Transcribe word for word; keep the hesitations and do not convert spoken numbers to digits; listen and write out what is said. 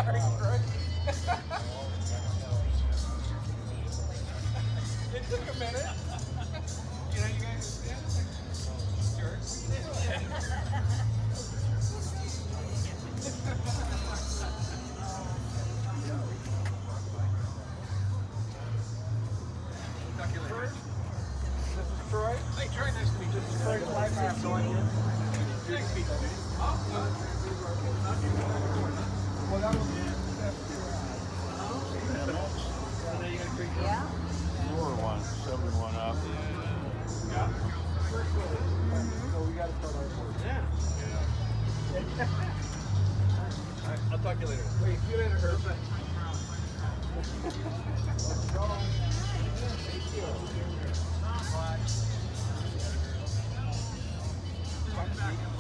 Sorry, Troy. It took a minute. You know, you guys stand. Sure. First, this is Troy. Hey, Troy, nice to meet you. This is Troy's life app going in. Nice to meet you. Oh, good. Well, that was Yeah. Lower one, seventy-one up. Yeah. First one. So we got to start our board. Yeah. All right, I'll talk to you later. Wait, see you later, Herb. Let's go. Thank you. Bye.